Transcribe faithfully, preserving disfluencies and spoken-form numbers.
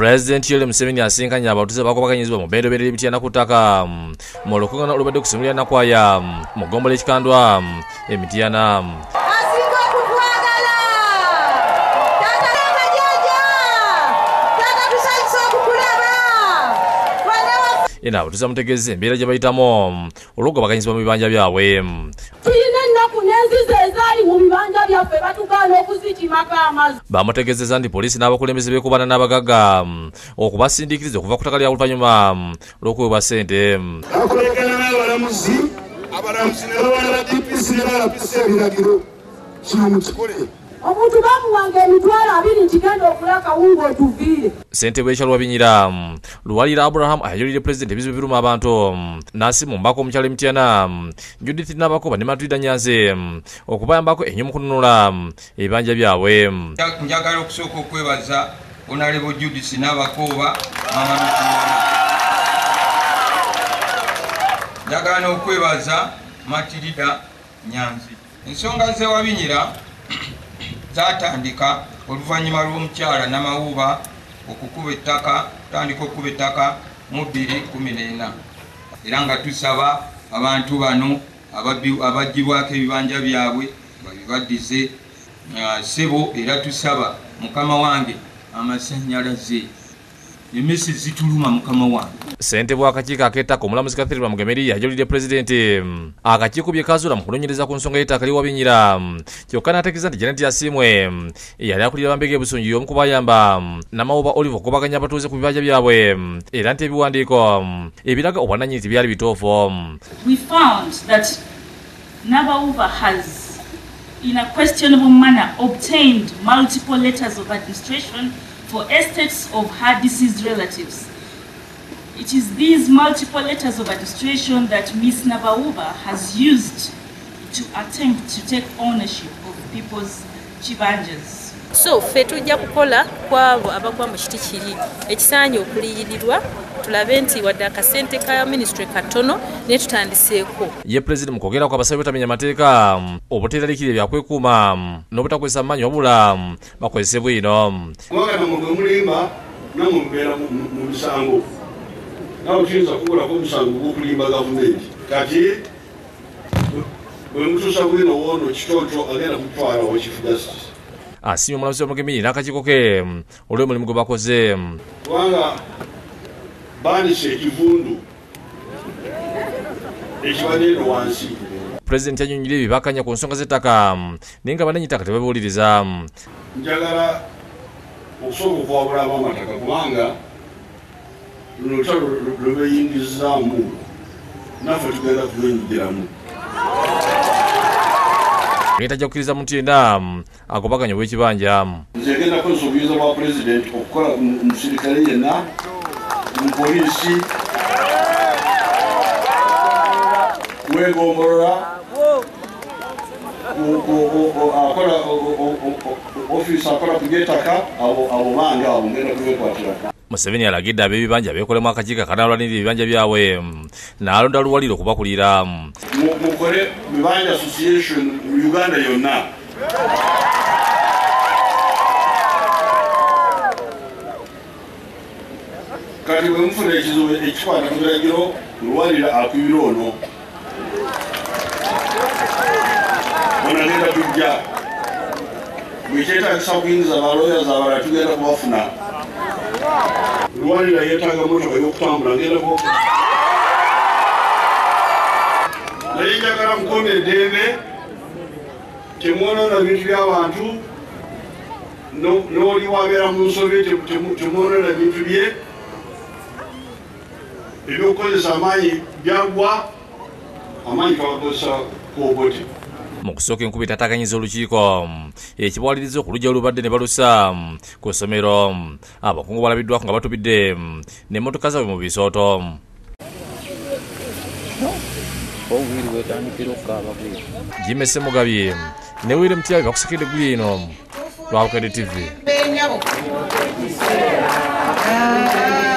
President Yoweri Museveni asinkanye abatuuze bakubaganyizibwa mu beeroberera ebitya nakutaka mu lukuŋŋaana olubadde kusimulira nakwaya mu ggombolola ekikandwa Emityana. Ena abatuuze bamutegeeza embeera gye bayitamu olw'okugabaganyizibwa mu bibanja byabwe. Tulina ennaku n'enzizi ezaali mu bibanja byaffe batugaana okuzitimako amazzi. Bamutegeezeza nti poliisi n'abakulembeze beekubana n'abagagga okubasindiikiriza okuva ku ttaka lya oluvannyuma lw'okuweebwa ssente. Akulekana n'abalamuzi abalamuzi ne bawana ba D P C ne balapisa ebiragiro kino mukikole. Omuntu bamuwanga emitwalo abiri nti genda okula akawunga otuviire. Ssentebe w'ekyalo Wabinyira Luwalira Abraham ayolire pulezidenti ebizibu biruma abantu n'asiima omubaka omukyalo Emityana Judith Nabakoba ne Matilda Nyanze okubayambako ennyo mu kununula ebibanja byabwe. Njagala okusooka okwebaza Honorable Judith Nabakoba mama Mityana. Njagala n'okwebaza Matilda Nyanze. Ensonga ze Wabinyira zatandika oluvannyuma lw'omukyala Namawuba okukuba ettaka tandika okukuba ettaka mu bbiri kumi n'ena era nga tusaba abantu bano abaggyibwako ebibanja byabwe babibaddize ssebo era tusaba mukama wange amasannyalaze emesi zituluma mukama wange. Ssentebe w'akakiiko ak'ettaka omulamuzi Catherine Bamugemeri yajulidde pulezidenti akakiiko bye kazuula mu kunoonyereza ku nsonga y'ettaka ly'Ewabinyira kyokka n'ategeeza nti Janet Yasiimwe eyali akulira Bambega Busungi y'omu ku bayamba Namawuba Olive okubaganya abatuuze ku bibanja byabwe era nti ebiwandiiko ebiraga obwannannyini byali bituufu. We found that Namawuba has in a questionable manner obtained multiple letters of administration for estates of her deceased relatives. It is these multiple letters of administration that Miss Namawuba has used to attempt to take ownership of people's chibanjas. So ffe tujja kukola kwabo abagwa mu kiti kiri ekisaanye okuliyirirwa tulabe nti wadde akasente ka ministry katono ne tutandiseeko. Ye President mukwogera ku abasabye obutamenya amateeka obuteeraliikirira byakwekuuma n'obutakozesa maanyi wabula bakozese bwino. Kubanga mwe mulimba namwe mubeera mu misango. Nawe tuyinza kukolako omusango gw'okulimba gavumenti. Kati bwe mutuusa bwino woono kitooto agenda kutwala wa Chief Justice. Asiimye omulamuzi Bamugemeri n'akakiiko ke olw'omulimu gwe bakoze. Kubanga baanise ekivundu ekibadde eno wansi. Pulezidenti annyonnyodde ebibakanya ku nsonga z'ettaka naye nga bannannyini ttaka tebabuuliriza. Njagala okusooka okuwabula ab'amataka kubanga luno lutalo lwe beeyingizaamu naffe tugenda kulwenyigiramu. Leta ajja kukkiriza muntu yenna agobaganya obw'ekibanja. Nze ngenda kukozesa obuyinza bwa pulezidenti okukola omusirikale yenna mu poliisi wegombolola akola ofiisi akola ku by'ettaka abo bange abo ngenda kubekwatira. Museveni alagidde ab'ebibanja beekolemu akakiiko akanaalwanirira ebibanja byabwe n'alonda Luwaliro okubakulira. Mukole Bibanja Association mu Uganda yonna. Kati bwe mufuna ekizibu ekikwata ku biragiro Luwaliro akubira ono. Bona ngenda tujja bwe kyetaagisa okuyingiza abalooyazi abalala tugenda kubafuna. Luwaliro yeetaaga motoka y'okutambula ngenda ku naye njagala mukome eddembe temwonoona bintu by'abantu n'oli wabeera mu nsobe temwonoona bintu bye ebyokukozesa amaanyi byagwa amaanyi twagakozesa kuobote. Mu kusooka enkuba etataganyiza olukiiko ekibawaliriza okulujja olubadde ne balusa ku ssomero abakungu balabiddwako nga batubidde n'emmotoka zaabwe mu bisooto. Jimmy Semugabye ne Wile Mutyabi bakusikidde ggulu eno lwa Bukedde T V.